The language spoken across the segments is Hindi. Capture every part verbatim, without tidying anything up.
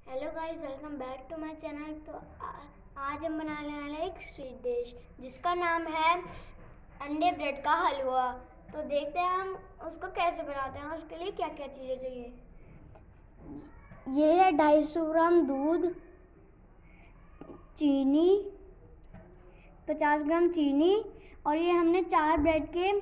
Hello guys, welcome back to my channel. तो आ, आज हम बनाने वाले हैं एक स्वीट डिश जिसका नाम है अंडे ब्रेड का हलवा। तो देखते हैं हम उसको कैसे बनाते हैं। उसके लिए क्या क्या चीज़ें चाहिए। ये है ढाई सौ ग्राम दूध, चीनी, पचास ग्राम चीनी, और ये हमने चार ब्रेड के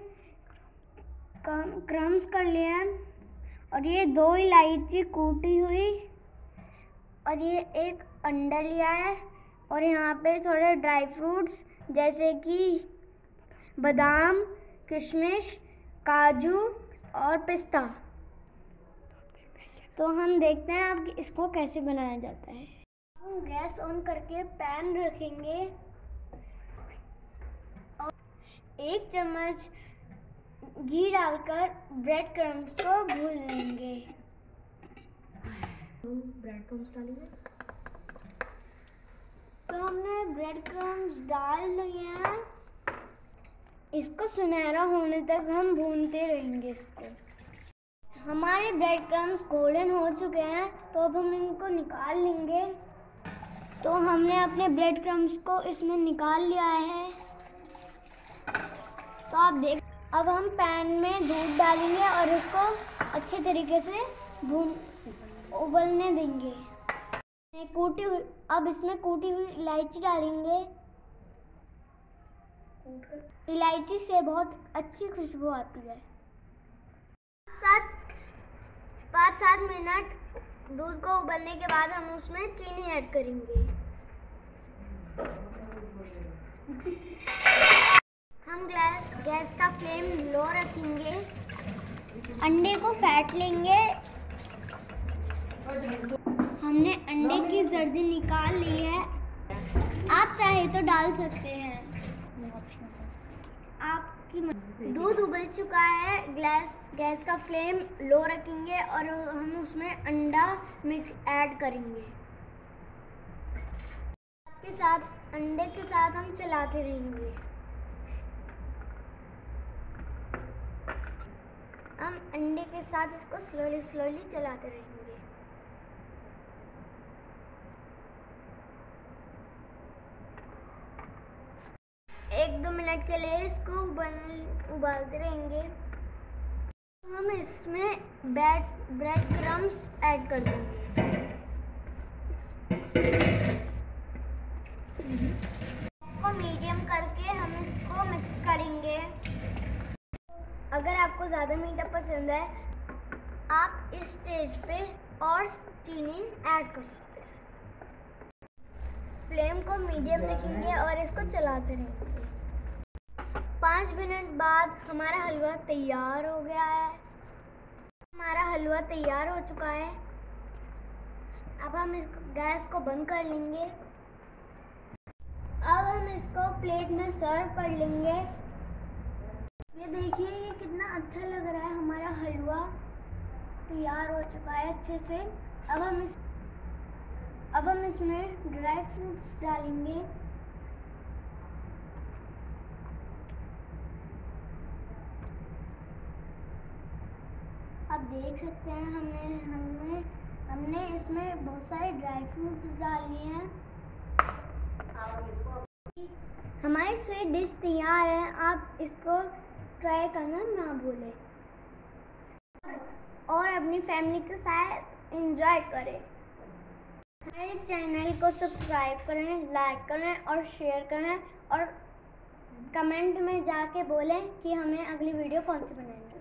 क्रम्स कर लिए हैं, और ये दो इलायची कूटी हुई, और ये एक अंडा लिया है, और यहाँ पे थोड़े ड्राई फ्रूट्स जैसे कि बादाम, किशमिश, काजू और पिस्ता। तो हम देखते हैं अब इसको कैसे बनाया जाता है। हम गैस ऑन करके पैन रखेंगे और एक चम्मच घी डालकर ब्रेड क्रम्स को भून लेंगे। ब्रेड क्रम्स डालेंगे। तो हमने ब्रेड क्रम्स डाल लिए हैं। इसको सुनहरा होने तक हम भूनते रहेंगे इसको। हमारे ब्रेड क्रम्स गोल्डन हो चुके हैं, तो अब हम इनको निकाल लेंगे। तो हमने अपने ब्रेड क्रम्स को इसमें निकाल लिया है। तो आप देख, अब हम पैन में दूध डालेंगे और उसको अच्छे तरीके से भून उबलने देंगे। कूटी हुई अब इसमें कूटी हुई इलायची डालेंगे। इलायची से बहुत अच्छी खुशबू आती है। सात पाँच सात मिनट दूध को उबलने के बाद हम उसमें चीनी ऐड करेंगे। हम गैस गैस का फ्लेम लो रखेंगे। अंडे को फेंट लेंगे। हमने अंडे की जर्दी निकाल ली है। आप चाहे तो डाल सकते हैं, आपकी दूध उबल चुका है। गैस गैस का फ्लेम लो रखेंगे और हम उसमें अंडा मिक्स ऐड करेंगे। के साथ अंडे के साथ हम चलाते रहेंगे। हम अंडे के साथ इसको स्लोली स्लोली चलाते रहेंगे। एक दो मिनट के लिए इसको उबाल उबालते रहेंगे। हम इसमें ब्रेड ब्रेड क्रम्स ऐड कर देंगे। इसको मीडियम करके हम इसको मिक्स करेंगे। अगर आपको ज़्यादा मीठा पसंद है, आप इस स्टेज पे और चीनी ऐड कर सकते हैं। फ्लेम को मीडियम रखेंगे और इसको चलाते रहेंगे। पाँच मिनट बाद हमारा हलवा तैयार हो गया है। हमारा हलवा तैयार हो चुका है। अब हम इस गैस को बंद कर लेंगे। अब हम इसको प्लेट में सर्व कर लेंगे। ये देखिए, ये कितना अच्छा लग रहा है। हमारा हलवा तैयार हो चुका है अच्छे से। अब हम इस अब हम इसमें ड्राई फ्रूट्स डालेंगे। आप देख सकते हैं, हमने हमने हमने इसमें बहुत सारे ड्राई फ्रूट्स डाल लिए हैं। हमारी स्वीट डिश तैयार है। आप इसको ट्राई करना ना भूलें और अपनी फैमिली के साथ एंजॉय करें। हमारे चैनल को सब्सक्राइब करें, लाइक करें और शेयर करें, और कमेंट में जाके बोलें कि हमें अगली वीडियो कौन सी बनाएंगे।